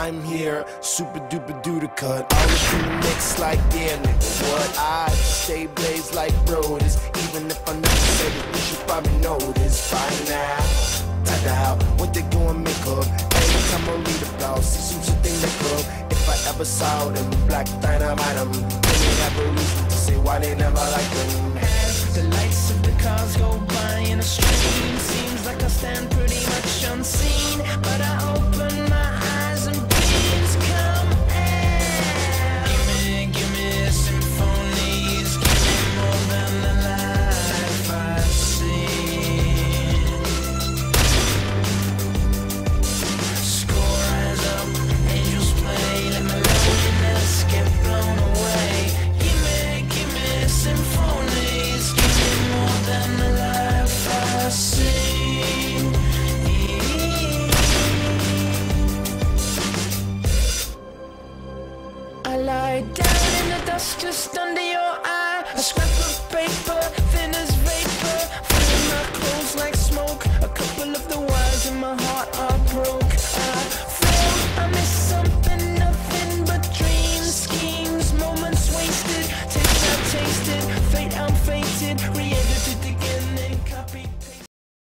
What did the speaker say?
I'm here, super duper duper cut. Always in the mix like, yeah, nigga, what? I stay blazed like broders. Even if I never said it, you should probably know this by now. Tada, what they doing make up? Every time I read about, see some shit they make up. If I ever saw them, black dynamite them, then they have a reason to say why they never like them. As the lights of the cars go by in a stream, seems like I stand pretty much unseen, but I open my eyes